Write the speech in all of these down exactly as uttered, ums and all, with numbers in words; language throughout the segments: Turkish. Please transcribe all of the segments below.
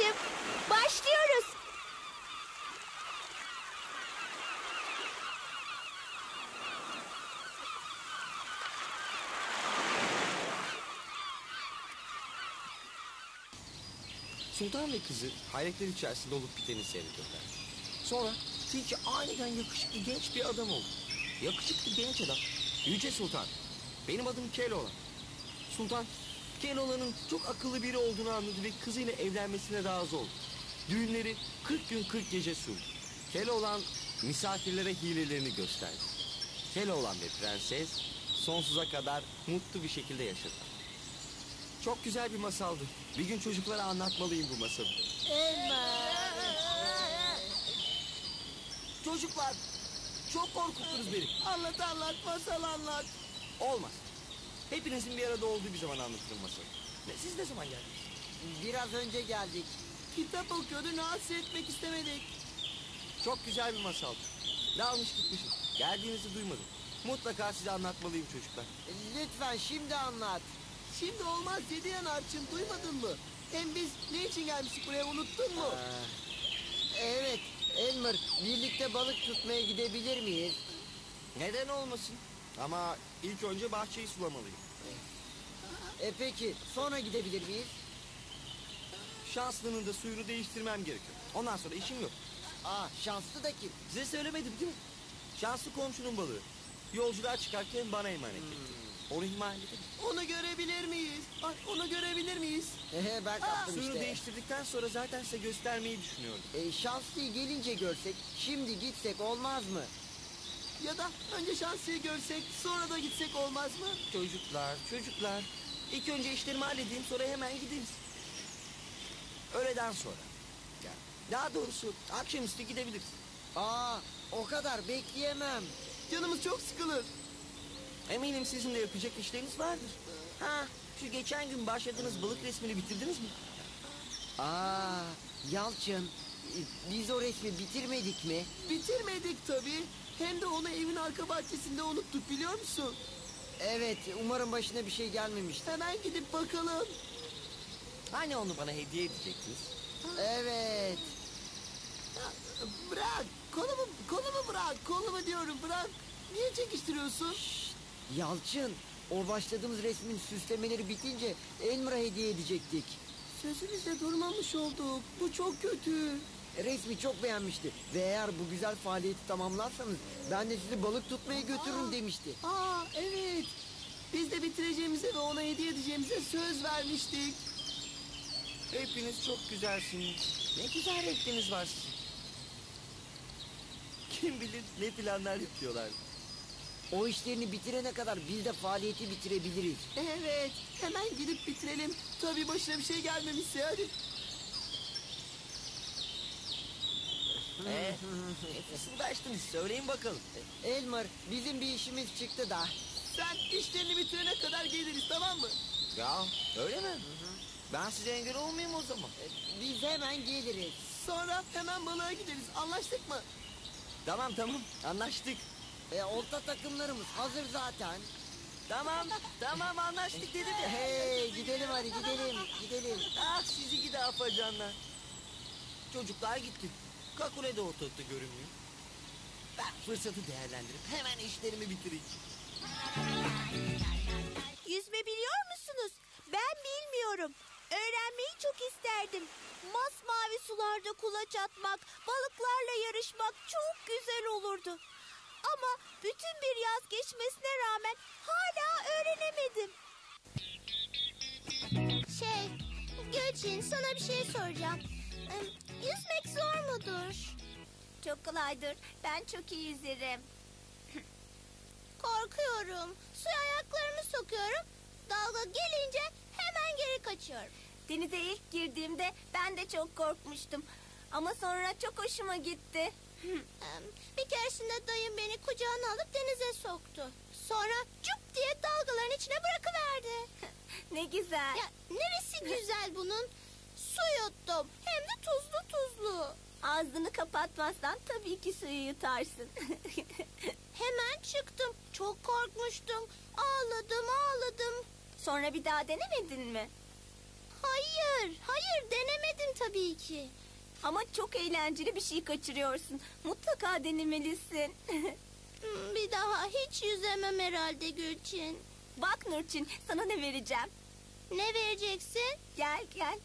babacığım. Başlıyoruz. Sultan ve kızı hayretler içerisinde olup biteni seyrediyorlar. Sonra tilki aniden yakışıklı genç bir adam oldu. Yakışıklı genç adam, Yüce Sultan. Benim adım Keloğlan. Sultan, Keloğlan'ın çok akıllı biri olduğunu anladı ve kızıyla evlenmesine razı oldu. Düğünleri kırk gün kırk gece sürdü. Keloğlan misafirlere hilelerini gösterdi. Keloğlan ve prenses sonsuza kadar mutlu bir şekilde yaşadılar. Çok güzel bir masaldı. Bir gün çocuklara anlatmalıyım bu masalı. Çocuklar, çok korkuttunuz beni. Anlat anlat masal anlat. Olmaz. Hepinizin bir arada olduğu bir zaman anlatırım masalı. Ne, siz ne zaman geldiniz? Biraz önce geldik. Kitap okuyordu, rahatsız etmek istemedik. Çok güzel bir masaldı. Dağılmış gitmişim. Geldiğinizi duymadım. Mutlaka size anlatmalıyım çocuklar. Lütfen şimdi anlat. Şimdi olmaz dedi ya Narçın, duymadın mı? Hem biz ne için gelmiştik buraya, unuttun mu? Evet Elmer, birlikte balık tutmaya gidebilir miyiz? Neden olmasın? Ama ilk önce bahçeyi sulamalıyım. E peki sonra gidebilir miyiz? Şanslının da suyunu değiştirmem gerekiyor. Ondan sonra işim yok. Aa, şanslı da kim? Size söylemedim değil mi? Şanslı komşunun balığı. Yolculuğa çıkarken bana emanet etti. Onu ihmal edin. Onu görebilir miyiz? Ay, onu görebilir miyiz? Ehe, ben kaptım Suyunu işte. değiştirdikten sonra zaten size göstermeyi düşünüyordum. E, şanslıyı gelince görsek, şimdi gitsek olmaz mı? Ya da önce şanslıyı görsek, sonra da gitsek olmaz mı? Çocuklar, çocuklar. İlk önce işlerimi halledeyim, sonra hemen gideriz. Öğleden sonra. Ya, daha doğrusu akşamüstü gidebiliriz. Aa, o kadar bekleyemem. Canımız çok sıkılır. Eminim sizin de yapacak işleriniz vardır. Ha, şu geçen gün başladığınız balık resmini bitirdiniz mi? Aa, Yalçın, e, biz o resmi bitirmedik mi? Bitirmedik tabii. Hem de onu evin arka bahçesinde unuttuk, biliyor musun? Evet, umarım başına bir şey gelmemiştir. Hemen gidip bakalım. Hani onu bana hediye edecektiniz? Evet. Bırak, kolumu, kolumu bırak, kolumu diyorum bırak. Niye çekiştiriyorsun? Şşt, Yalçın, o başladığımız resmin süslemeleri bitince Elmer'a hediye edecektik. Sözümüzde durmamış olduk. Bu çok kötü. Resmi çok beğenmişti. Ve eğer bu güzel faaliyeti tamamlarsanız ben de sizi balık tutmaya götürürüm demişti. Aa evet. Biz de bitireceğimize ve ona hediye edeceğimize söz vermiştik. Hepiniz çok güzelsiniz. Ne güzel renkleriniz var sizin. Kim bilir ne planlar yapıyorlar. O işlerini bitirene kadar biz de faaliyeti bitirebiliriz. Evet, hemen gidip bitirelim. Tabii başına bir şey gelmemişse hadi. Ee, fısıldaştınız, söyleyin bakalım. Elmer, bizim bir işimiz çıktı da. Sen işlerini bitirene kadar geliriz, tamam mı? Ya öyle mi? Ben size engel olmayayım o zaman. Biz hemen geliriz. Sonra hemen balığa gideriz, anlaştık mı? Tamam tamam, anlaştık. E, olta takımlarımız hazır zaten. Tamam, tamam anlaştık dedim ya. Hey, gidelim hadi gidelim, gidelim. Ah sizi gidi afacanlar. Çocuklar gitti. Kakule de ortalıkta görünmüyor. Ben fırsatı değerlendirip hemen işlerimi bitireyim. Yüzme biliyor musunuz? Ben bilmiyorum. Öğrenmeyi çok isterdim. Masmavi sularda kulaç atmak, balıklarla yarışmak çok güzel olurdu. Ama bütün bir yaz geçmesine rağmen hala öğrenemedim. Şey, Gülçin, sana bir şey soracağım. Ee, Yüzmek zor mudur? Çok kolaydır. Ben çok iyi yüzerim. Korkuyorum. Suya ayaklarımı sokuyorum. Dalga gelince hemen geri kaçıyorum. Denize ilk girdiğimde ben de çok korkmuştum. Ama sonra çok hoşuma gitti. Bir keresinde dayım beni kucağına alıp denize soktu. Sonra cüp diye dalgaların içine bırakıverdi. Ne güzel. Ya neresi güzel bunun? Su yuttum. Hem de tuzlu tuzlu. Ağzını kapatmazsan tabii ki suyu yutarsın. Hemen çıktım. Çok korkmuştum. Ağladım ağladım. Sonra bir daha denemedin mi? Hayır, hayır denemedim tabii. tabii ki. Ama çok eğlenceli bir şey kaçırıyorsun. Mutlaka denemelisin. Hmm, bir daha hiç yüzemem herhalde Gülçin. Bak Nurçin, sana ne vereceğim? Ne vereceksin? Gel gel.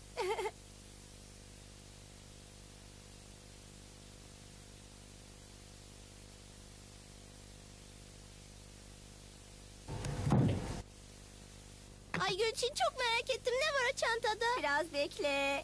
Ay Gülçin, çok merak ettim. Ne var o çantada? Biraz bekle.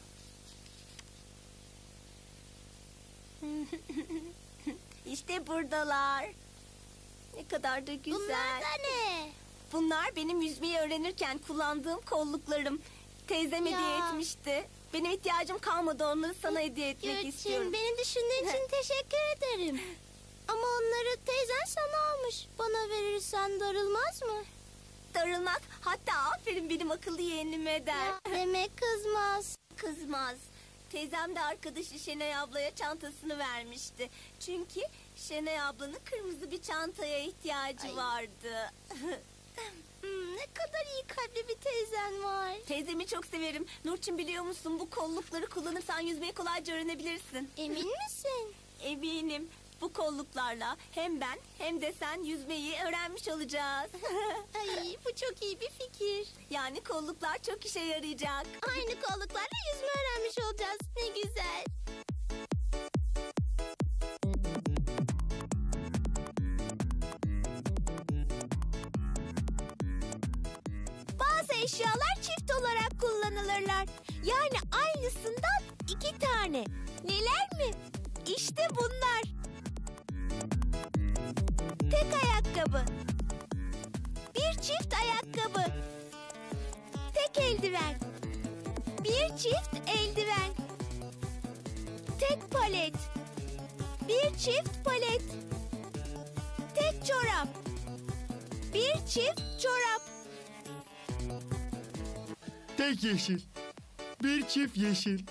İşte buradalar. Ne kadar da güzel. Bunlar da ne? Bunlar benim yüzmeyi öğrenirken kullandığım kolluklarım. Teyzem Ya. hediye etmişti. Benim ihtiyacım kalmadı, onları sana hediye etmek istiyorum. Gülçin, beni düşündüğün için teşekkür ederim. Ama onları teyzen sana almış. Bana verirsen darılmaz mı? Darılmaz. Hatta aferin benim akıllı yeğenime der. Ya, demek kızmaz. Kızmaz. Teyzem de arkadaşı Şenay ablaya çantasını vermişti. Çünkü Şenay ablanın kırmızı bir çantaya ihtiyacı Ay. vardı. Hmm, ne kadar iyi kalpli bir teyzen var. Teyzemi çok severim. Nurçin, biliyor musun, bu kollukları kullanırsan yüzmeyi kolayca öğrenebilirsin. Emin misin? Eminim. Bu kolluklarla hem ben hem de sen yüzmeyi öğrenmiş olacağız. Ay, bu çok iyi bir fikir. Yani kolluklar çok işe yarayacak. Aynı kolluklarla yüzme öğrenmiş olacağız. Ne güzel. Bazı eşyalar çift olarak kullanılırlar. Yani aynısından iki tane. Neler mi? İşte bunlar. Tek ayakkabı. Bir çift ayakkabı. Tek eldiven. Bir çift eldiven. Tek palet. Bir çift palet. Tek çorap. Bir çift çorap. Tek yeşil. Bir çift yeşil.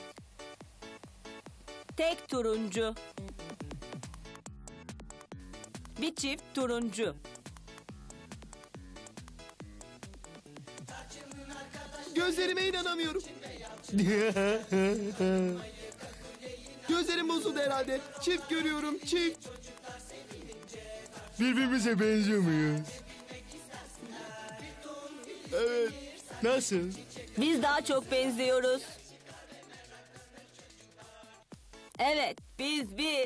Tek turuncu. Bir çift turuncu. Gözlerime inanamıyorum. Gözlerim bozuldu herhalde. Çift görüyorum, çift. Birbirimize benziyor muyuz? Evet. Nasıl? Biz daha çok benziyoruz. Evet, biz biz.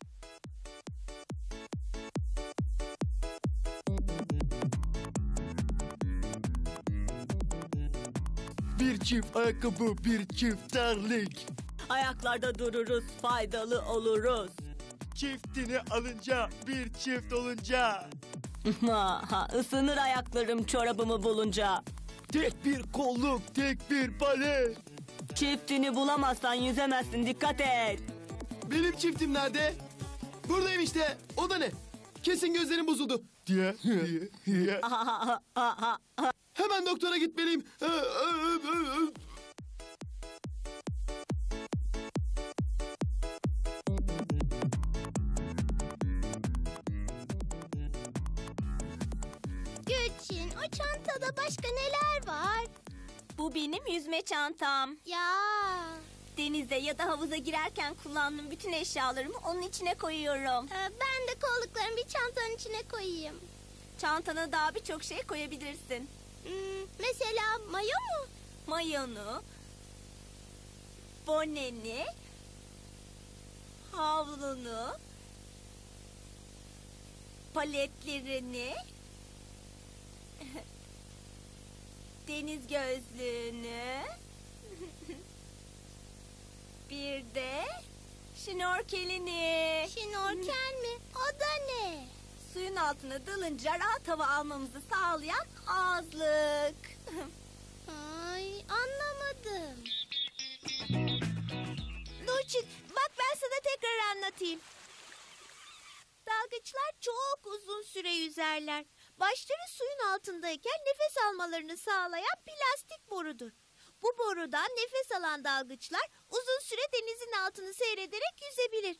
Bir çift ayakkabı, bir çift terlik. Ayaklarda dururuz, faydalı oluruz. Çiftini alınca, bir çift olunca. Ha, ha, ısınır ayaklarım çorabımı bulunca. Tek bir kolluk, tek bir palet. Çiftini bulamazsan yüzemezsin, dikkat et. Benim çiftim nerede? Buradayım işte. O da ne? Kesin gözlerim bozuldu. Diye, diye, diye. Hemen doktora gitmeliyim. Gülçin, o çantada başka neler var? Bu benim yüzme çantam. Ya. Denize ya da havuza girerken kullandığım bütün eşyalarımı onun içine koyuyorum. Ee, ben de kolluklarımı bir çantanın içine koyayım. Çantana daha birçok şey koyabilirsin. Hmm, mesela mayo mu? Mayonu, boneni, havlunu, paletlerini, deniz gözlüğünü, bir de şnorkelini. Şnorkel mi? O da ne? Suyun altına dalınca rahat hava almamızı sağlayan ağızlık. Ay, anlamadım. Nurçin, bak ben sana tekrar anlatayım. Dalgıçlar çok uzun süre yüzerler. Başları suyun altındayken nefes almalarını sağlayan plastik borudur. Bu borudan nefes alan dalgıçlar uzun süre denizin altını seyrederek yüzebilir.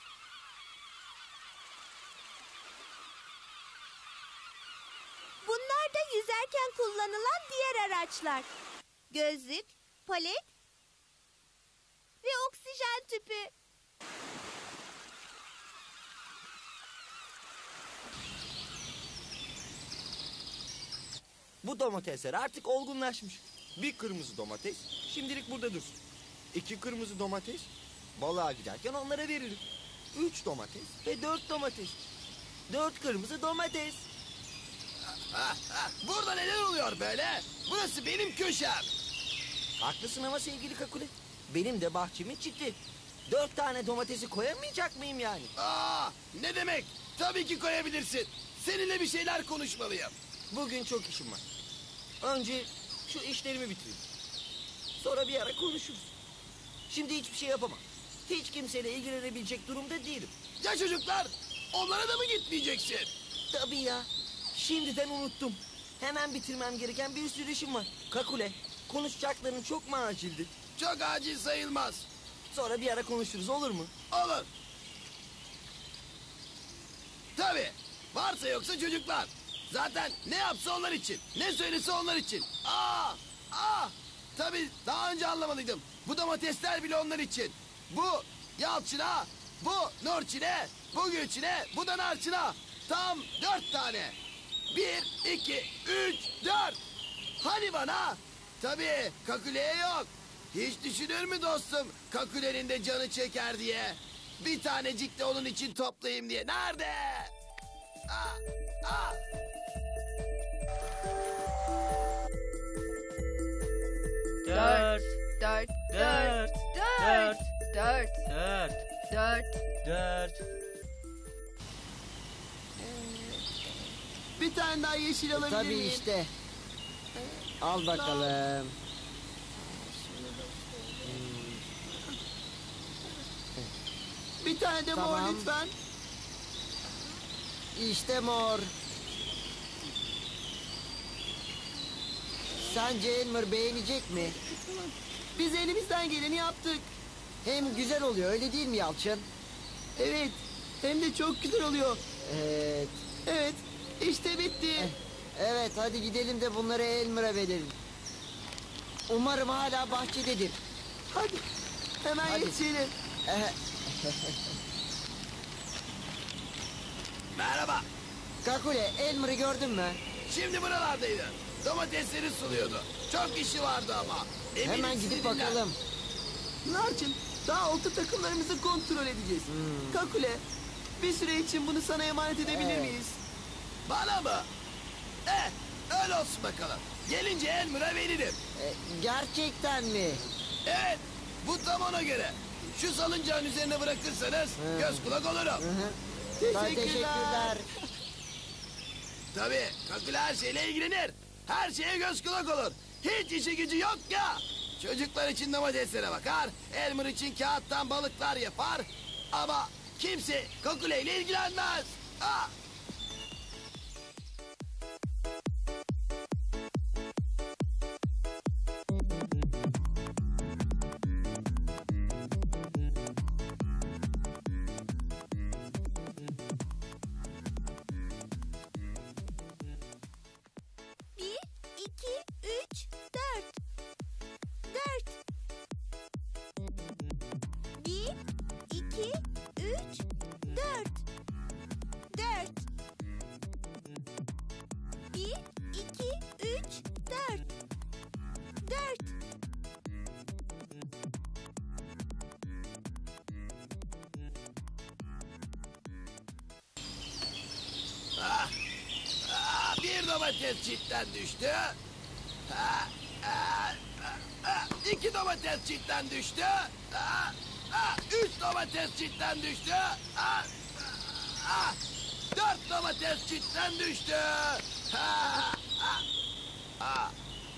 Bunlar Bunlar da yüzerken kullanılan diğer araçlar. Gözlük, palet ve oksijen tüpü. Bu domatesler artık olgunlaşmış. Bir kırmızı domates şimdilik burada dursun. İki kırmızı domates balığa giderken onlara veririm. Üç domates ve dört domates. Dört kırmızı domates. Burada neler oluyor böyle? Burası benim köşem. Haklısın ama sevgili Kakule. Benim de bahçemin çiti. Dört tane domatesi koyamayacak mıyım yani? Aa, ne demek? Tabii ki koyabilirsin. Seninle bir şeyler konuşmalıyım. Bugün çok işim var. Önce şu işlerimi bitireyim. Sonra bir ara konuşuruz. Şimdi hiçbir şey yapamam. Hiç kimseyle ilgilenebilecek durumda değilim. Ya çocuklar? Onlara da mı gitmeyeceksin? Tabii ya. Şimdiden unuttum. Hemen bitirmem gereken bir sürü işim var. Kakule, konuşacakların çok mu acildi? Çok acil sayılmaz. Sonra bir ara konuşuruz, olur mu? Olur. Tabii. Varsa yoksa çocuklar. Zaten ne yapsa onlar için. Ne söylese onlar için. Aa! Aa! Tabii daha önce anlamalıydım. Bu domatesler bile onlar için. Bu Yalçın'a, bu Nurçin'e, bu Gülçin'e, bu da Narçın'a. Tam dört tane. Bir, iki, üç, dört. Hani bana? Tabii Kakule'ye yok. Hiç düşünür mü dostum Kakule'nin de canı çeker diye? Bir tanecik de onun için toplayayım diye. Nerede? Aa, aa. Dört. Dört, Dört. dört, dört, Dört. dört. Dört. Bir tane daha yeşil alabilir Tabii miyim? işte. Al bakalım. Bir tane de Tamam. mor lütfen. İşte mor. Sence Elmer beğenecek mi? Biz elimizden geleni yaptık. Hem güzel oluyor öyle değil mi Yalçın? Evet. Hem de çok güzel oluyor. Evet. Evet. İşte bitti. Evet hadi gidelim de bunları Elmer'a verelim. Umarım hala bahçededir. Hadi. Hemen Hadi. yetişelim. Eh, Merhaba. Kakule Elmer'ı gördün mü? Şimdi buralardaydı. Domatesleri suluyordu. Çok işi vardı ama. Eminim Hemen sizi gidip dinler. bakalım. Narçın, daha olta takımlarımızı kontrol edeceğiz. Kakule, bir süre için bunu sana emanet edebilir Evet. miyiz? Bana mı? Eh, öyle olsun bakalım. Gelince Elmer'a veririm. E, gerçekten mi? Evet, bu tam ona göre. Şu salıncağın üzerine bırakırsanız göz kulak olurum. Hı hı. Teşekkürler. teşekkürler. Tabii, Kakule her şeyle ilgilenir. Her şeye göz kulak olur. Hiç işi gücü yok ya. Çocuklar için domateslere bakar. Elmer için kağıttan balıklar yapar. Ama kimse Kakule ile ilgilenmez. Ha. Bir, iki, üç, dört. Dört. Bir, iki, üç, dört. Dört. Bir, iki, üç, dört. Dört. Ah, ah, bir domates çitten düştü. Ah, ah, ah, ah, iki domates çitten düştü. Ah, ah, üç domates çitten düştü. Ah, ah, dört domates çitten düştü. Ah, ah, ah.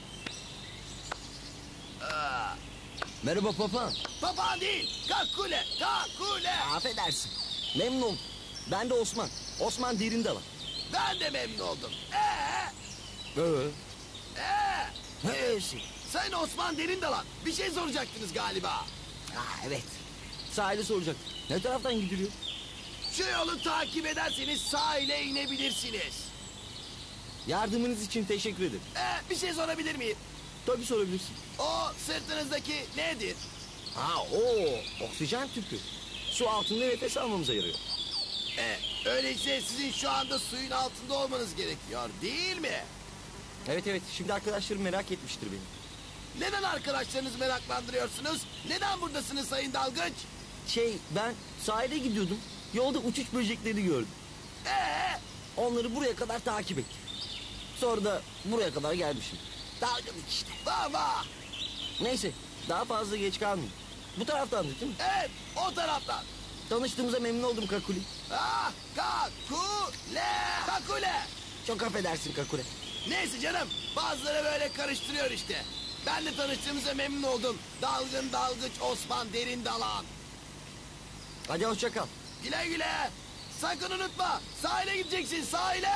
Ah. Merhaba papağan. Papağan değil, kakule, kakule. Affedersin. Memnun oldum. Ben de Osman. Osman Derindalan. Ben de memnun oldum. Ee, Ee? ee. Neyse. Sayın Osman Derindalan, bir şey soracaktınız galiba. Ha, evet. Sahili soracak. Ne taraftan gidiliyor? Şu yolu takip ederseniz sahile inebilirsiniz. Yardımınız için teşekkür ederim. Ee, bir şey sorabilir miyim? Tabii sorabilirsin. O sırtınızdaki nedir? Ha o oksijen tüpü. Su altında nefes almamıza yarıyor. Ee, öyleyse sizin şu anda suyun altında olmanız gerekiyor değil mi? Evet evet şimdi arkadaşlarım merak etmiştir beni. Neden arkadaşlarınızı meraklandırıyorsunuz? Neden buradasınız Sayın Dalgıç? Şey ben sahile gidiyordum. Yolda uçuş böcekleri gördüm. Ee, Onları buraya kadar takip ettim. Sonra da buraya kadar gelmişim. Dalgınlık işte. baba. Neyse daha fazla geç kalmayayım. Bu taraftan değil mi? Evet, o taraftan. Tanıştığımıza memnun oldum Kakuli. Ah, kakule, kakule. Çok affedersin Kakule. Neyse canım, bazıları böyle karıştırıyor işte. Ben de tanıştığımıza memnun oldum. Dalgın dalgıç Osman Derin Dalan. Hadi hoşça kal. Güle güle. Sakın unutma, sahile gideceksin, sahile.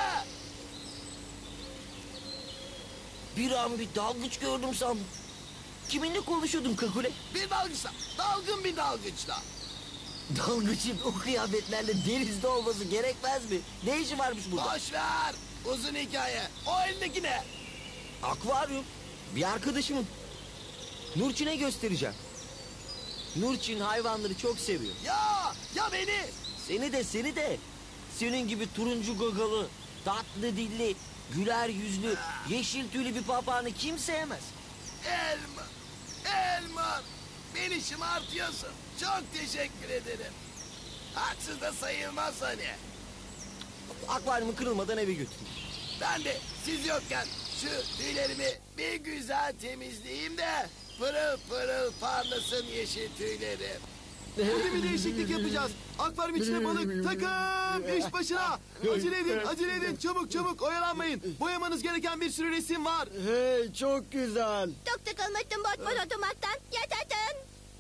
Bir an bir dalgıç gördüm sandım. Kiminle konuşuyordun Kakule? Bir dalgıçla, dalgın bir dalgıçla. Dalgıçın o kıyafetlerle denizde olması gerekmez mi? Ne işi varmış burada? Boş ver, uzun hikaye. O elindeki ne? Akvaryum. Bir arkadaşımın. Nurçin'e göstereceğim. Nurçin hayvanları çok seviyor. Ya, ya beni. Seni de seni de. Senin gibi turuncu gagalı, tatlı dilli, güler yüzlü, yeşil tüylü bir papağanı kim sevmez? Elmer, Elmer. Beni şımartıyorsun. Çok teşekkür ederim. Haksız da sayılmaz hani. Akvaryumu kırılmadan eve götüreyim. Ben de siz yokken şu tüylerimi bir güzel temizleyeyim de pırıl pırıl parlasın yeşil tüylerim. Burada bir değişiklik yapacağız. Akvaryum içine balık takım iş başına. Acele edin, acele edin. Çabuk çabuk oyalanmayın. Boyamanız gereken bir sürü resim var. Hey çok güzel. Çok takılmıştım bot bot otomattan. Yaşasın.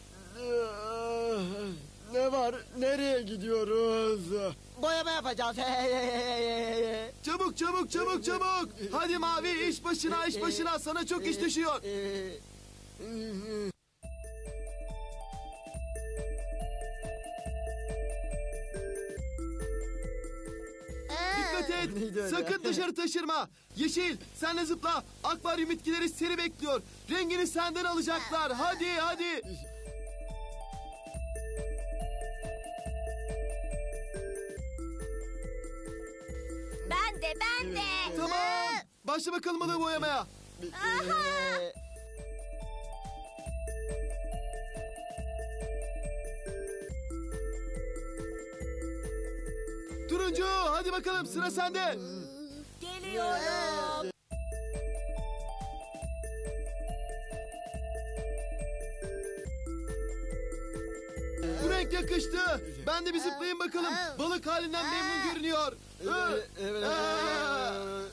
Ne var? Nereye gidiyoruz? Boyama yapacağız. Çabuk çabuk çabuk çabuk. Hadi Mavi iş başına iş başına. Sana çok iş düşüyor. Dikkat et. Neydi öyle? Sakın dışarı taşırma. Yeşil sen de zıpla. Akvaryum bitkileri seni bekliyor. Rengini senden alacaklar. Hadi hadi. Ben de ben de. Tamam. Başla bakalım balığı boyamaya. Turuncu hadi bakalım sıra sende. Geliyorum. Bu renk yakıştı. Ben de bir zıplayayım bakalım. Balık halinden memnun görünüyor. Aa!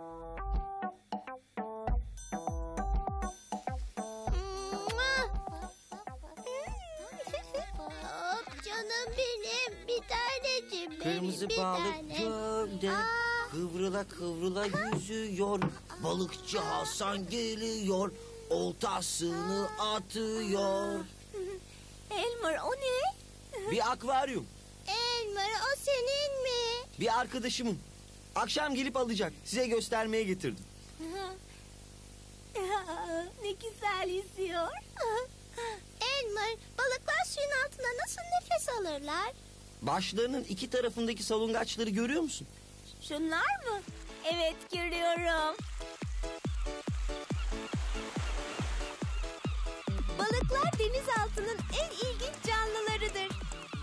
Hop canım benim bir tanecim benim Kırmızı bir balık tane. gölde Aa. kıvrıla kıvrıla yüzüyor. Balıkçı Hasan geliyor. Oltasını atıyor. Elmer o ne? Bir akvaryum. Elmer o senin mi? Bir arkadaşımın. Akşam gelip alacak. Size göstermeye getirdim. Ne güzel yüzüyor. Elmer balıklar suyun altında nasıl nefes alırlar? Başlarının iki tarafındaki salıngaçları görüyor musun? Şunlar mı? Evet görüyorum. Balıklar denizaltının en ilginç canlılarıdır.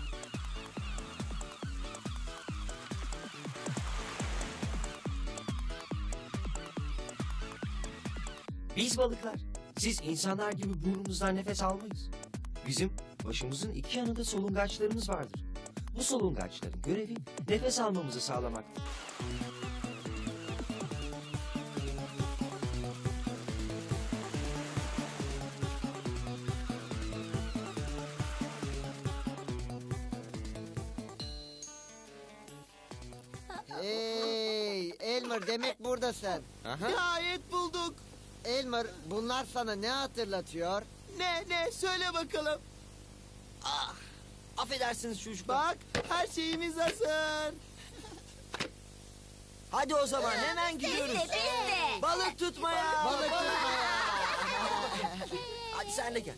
Biz balıklar. Siz insanlar gibi burnumuzdan nefes almayız. Bizim başımızın iki yanında solungaçlarımız vardır. Bu solungaçların görevi nefes almamızı sağlamaktır. Hey Elmer demek buradasın. Nihayet bulduk. Elmer bunlar sana ne hatırlatıyor? Ne ne söyle bakalım. Ah, affedersiniz çocuklar. Bak her şeyimiz hazır. Hadi o zaman hemen gidiyoruz. Biz de, biz de. Balık tutmaya. Balık tutmaya. Hadi sen de gel.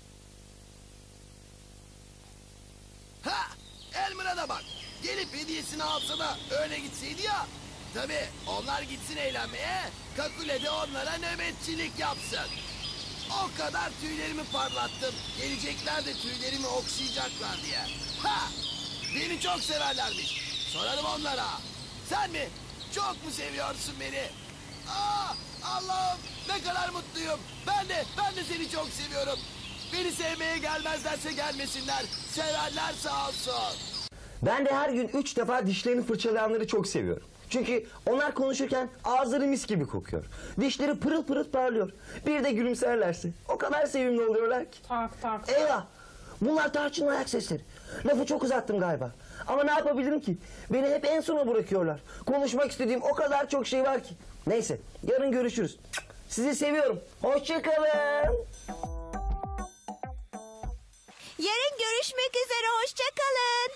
Ha! Elmer'a da bak. Gelip hediyesini alsa da öyle gitseydi ya. Tabii onlar gitsin eğlenmeye. Kakule de onlara nöbetçilik yapsın. O kadar tüylerimi parlattım. Gelecekler de tüylerimi okşayacaklar diye. Ha! Beni çok severlermiş. Sorarım onlara. Sen mi? Çok mu seviyorsun beni? Aa, Allah'ım ne kadar mutluyum. Ben de, ben de seni çok seviyorum. Beni sevmeye gelmezlerse gelmesinler. Severler sağ olsun. Ben de her gün üç defa dişlerini fırçalayanları çok seviyorum. Çünkü onlar konuşurken ağızları mis gibi kokuyor. Dişleri pırıl pırıl parlıyor. Bir de gülümserlerse o kadar sevimli oluyorlar ki. Tak tak. Eyvah! Bunlar Tarçın'ın ayak sesleri. Lafı çok uzattım galiba. Ama ne yapabilirim ki? Beni hep en sona bırakıyorlar. Konuşmak istediğim o kadar çok şey var ki. Neyse, yarın görüşürüz. Sizi seviyorum. Hoşça kalın. Yarın görüşmek üzere. Hoşça kalın.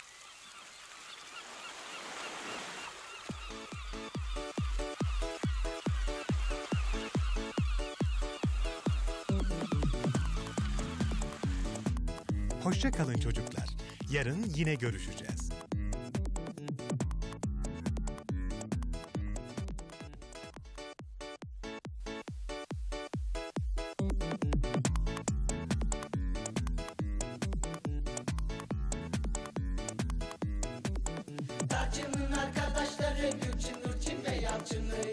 Hoşça kalın çocuklar. Yarın yine görüşeceğiz. Tarçın'ın arkadaşları Gülçin, Nurçin ve Yalçın'ı